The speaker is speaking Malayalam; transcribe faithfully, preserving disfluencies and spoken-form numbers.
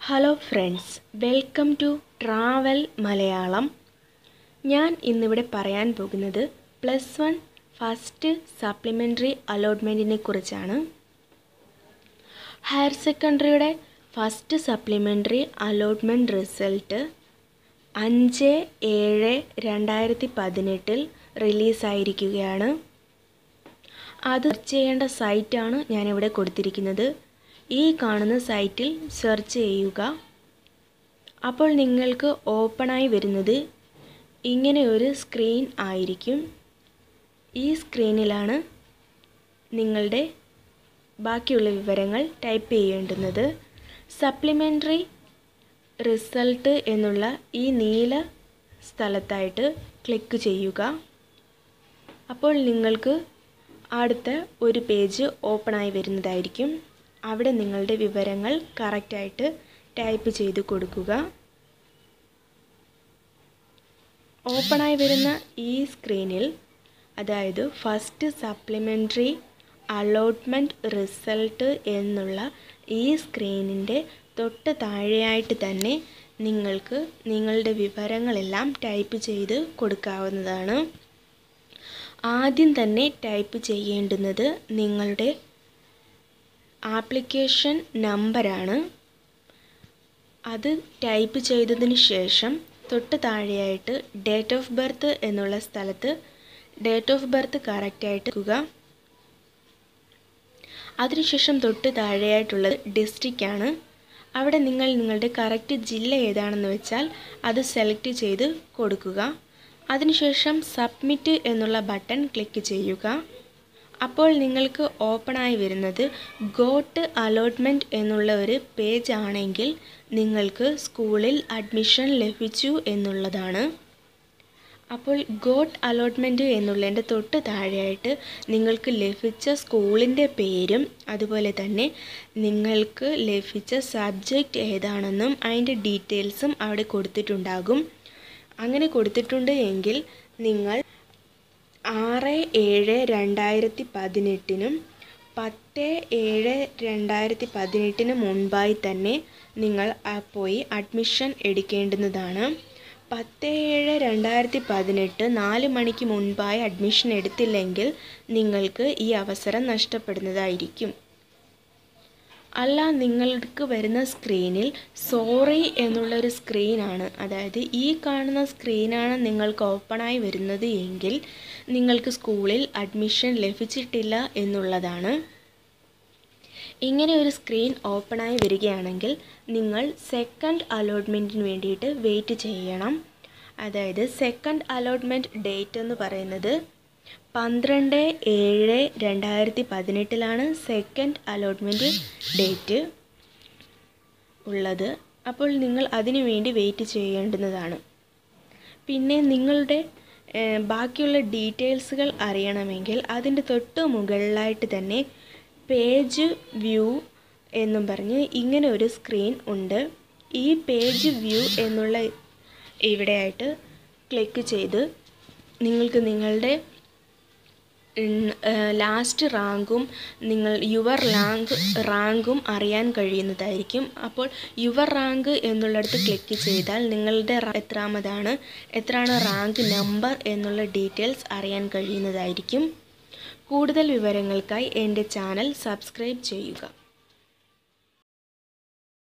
Hello friends, welcome to travel Malayalam. ഞാൻ ഇന്നിവിടെ പറയാൻ പോകുന്നത് പ്ലസ് വൺ ഫസ്റ്റ് സപ്ലിമെൻ്ററി അലോട്ട്മെൻറ്റിനെ കുറിച്ചാണ്. ഹയർ സെക്കൻഡറിയുടെ ഫസ്റ്റ് സപ്ലിമെൻ്ററി അലോട്ട്മെൻറ്റ് റിസൾട്ട് അഞ്ച് ഏഴ് രണ്ടായിരത്തി പതിനെട്ടിൽ റിലീസായിരിക്കുകയാണ്. അത് സെർച്ച് ചെയ്യേണ്ട സൈറ്റാണ് ഞാനിവിടെ കൊടുത്തിരിക്കുന്നത്. ഈ കാണുന്ന സൈറ്റിൽ സെർച്ച് ചെയ്യുക. അപ്പോൾ നിങ്ങൾക്ക് ഓപ്പണായി വരുന്നത് ഇങ്ങനെ ഒരു സ്ക്രീൻ ആയിരിക്കും. ഈ സ്ക്രീനിലാണ് നിങ്ങളുടെ ബാക്കിയുള്ള വിവരങ്ങൾ ടൈപ്പ് ചെയ്യേണ്ടുന്നത്. സപ്ലിമെൻ്ററി റിസൾട്ട് എന്നുള്ള ഈ നീല സ്ഥലത്തായിട്ട് ക്ലിക്ക് ചെയ്യുക. അപ്പോൾ നിങ്ങൾക്ക് അടുത്ത ഒരു പേജ് ഓപ്പണായി വരുന്നതായിരിക്കും. അവിടെ നിങ്ങളുടെ വിവരങ്ങൾ കറക്റ്റായിട്ട് ടൈപ്പ് ചെയ്ത് കൊടുക്കുക. ഓപ്പണായി വരുന്ന ഈ സ്ക്രീനിൽ, അതായത് ഫസ്റ്റ് സപ്ലിമെൻ്ററി അലോട്ട്മെൻറ്റ് റിസൾട്ട് എന്നുള്ള ഈ സ്ക്രീനിൻ്റെ തൊട്ട് താഴെയായിട്ട് തന്നെ നിങ്ങൾക്ക് നിങ്ങളുടെ വിവരങ്ങളെല്ലാം ടൈപ്പ് ചെയ്ത് കൊടുക്കാവുന്നതാണ്. ആദ്യം തന്നെ ടൈപ്പ് ചെയ്യേണ്ടുന്നത് നിങ്ങളുടെ ആപ്ലിക്കേഷൻ നമ്പറാണ്. അത് ടൈപ്പ് ചെയ്തതിന് ശേഷം തൊട്ട് താഴെയായിട്ട് ഡേറ്റ് ഓഫ് ബർത്ത് എന്നുള്ള സ്ഥലത്ത് ഡേറ്റ് ഓഫ് ബർത്ത് കറക്റ്റായിട്ട് വെക്കുക. അതിനുശേഷം തൊട്ട് താഴെയായിട്ടുള്ളത് ഡിസ്ട്രിക്റ്റ് ആണ്. അവിടെ നിങ്ങൾ നിങ്ങളുടെ കറക്റ്റ് ജില്ല ഏതാണെന്ന് വെച്ചാൽ അത് സെലക്ട് ചെയ്ത് കൊടുക്കുക. അതിനുശേഷം സബ്മിറ്റ് എന്നുള്ള ബട്ടൺ ക്ലിക്ക് ചെയ്യുക. അപ്പോൾ നിങ്ങൾക്ക് ഓപ്പണായി വരുന്നത് ഗോട്ട് അലോട്ട്മെൻറ്റ് എന്നുള്ള ഒരു പേജ് ആണെങ്കിൽ നിങ്ങൾക്ക് സ്കൂളിൽ അഡ്മിഷൻ ലഭിച്ചു എന്നുള്ളതാണ്. അപ്പോൾ ഗോട്ട് അലോട്ട്മെൻറ്റ് എന്നുള്ളതിൻ്റെ തൊട്ട് താഴെയായിട്ട് നിങ്ങൾക്ക് ലഭിച്ച സ്കൂളിൻ്റെ പേരും അതുപോലെ തന്നെ നിങ്ങൾക്ക് ലഭിച്ച സബ്ജക്റ്റ് ഏതാണെന്നും അതിൻ്റെ ഡീറ്റെയിൽസും അവിടെ കൊടുത്തിട്ടുണ്ടാകും. അങ്ങനെ കൊടുത്തിട്ടുണ്ട് എങ്കിൽ നിങ്ങൾ ആറ് ഏഴ് രണ്ടായിരത്തി പതിനെട്ടിനും പത്ത് ഏഴ് രണ്ടായിരത്തി പതിനെട്ടിന് മുൻപായി തന്നെ നിങ്ങൾ പോയി അഡ്മിഷൻ എടുക്കേണ്ടുന്നതാണ്. പത്ത് ഏഴ് രണ്ടായിരത്തി പതിനെട്ട് നാല് മണിക്ക് മുൻപായി അഡ്മിഷൻ എടുത്തില്ലെങ്കിൽ നിങ്ങൾക്ക് ഈ അവസരം നഷ്ടപ്പെടുന്നതായിരിക്കും. അല്ല, നിങ്ങൾക്ക് വരുന്ന സ്ക്രീനിൽ സോറി എന്നുള്ളൊരു സ്ക്രീനാണ്, അതായത് ഈ കാണുന്ന സ്ക്രീനാണ് നിങ്ങൾക്ക് ഓപ്പണായി വരുന്നത് എങ്കിൽ നിങ്ങൾക്ക് സ്കൂളിൽ അഡ്മിഷൻ ലഭിച്ചിട്ടില്ല എന്നുള്ളതാണ്. ഇങ്ങനെ ഒരു സ്ക്രീൻ ഓപ്പണായി വരികയാണെങ്കിൽ നിങ്ങൾ സെക്കൻഡ് അലോട്ട്മെൻറ്റിന് വേണ്ടിയിട്ട് വെയിറ്റ് ചെയ്യണം. അതായത് സെക്കൻഡ് അലോട്ട്മെൻറ്റ് ഡേറ്റ് എന്ന് പറയുന്നത് പന്ത്രണ്ട് ഏഴ് രണ്ടായിരത്തി പതിനെട്ടിലാണ് സെക്കൻഡ് അലോട്ട്മെൻറ്റ് ഡേറ്റ് ഉള്ളത്. അപ്പോൾ നിങ്ങൾ അതിനു വേണ്ടി വെയിറ്റ് ചെയ്യേണ്ടുന്നതാണ്. പിന്നെ നിങ്ങളുടെ ബാക്കിയുള്ള ഡീറ്റെയിൽസുകൾ അറിയണമെങ്കിൽ അതിൻ്റെ തൊട്ട് മുകളിലായിട്ട് തന്നെ പേജ് വ്യൂ എന്നും പറഞ്ഞ് ഇങ്ങനെ ഒരു സ്ക്രീൻ ഉണ്ട്. ഈ പേജ് വ്യൂ എന്നുള്ള ഇവിടെയായിട്ട് ക്ലിക്ക് ചെയ്ത് നിങ്ങൾക്ക് നിങ്ങളുടെ ലാസ്റ്റ് റാങ്കും നിങ്ങൾ യുവർ റാങ്ക് റാങ്കും അറിയാൻ കഴിയുന്നതായിരിക്കും. അപ്പോൾ യുവർ റാങ്ക് എന്നുള്ളിടത്ത് ക്ലിക്ക് ചെയ്താൽ നിങ്ങളുടെ എത്രാമതാണ്, എത്രയാണ് റാങ്ക് നമ്പർ എന്നുള്ള ഡീറ്റെയിൽസ് അറിയാൻ കഴിയുന്നതായിരിക്കും. കൂടുതൽ വിവരങ്ങൾക്കായി എൻ്റെ ചാനൽ സബ്സ്ക്രൈബ് ചെയ്യുക.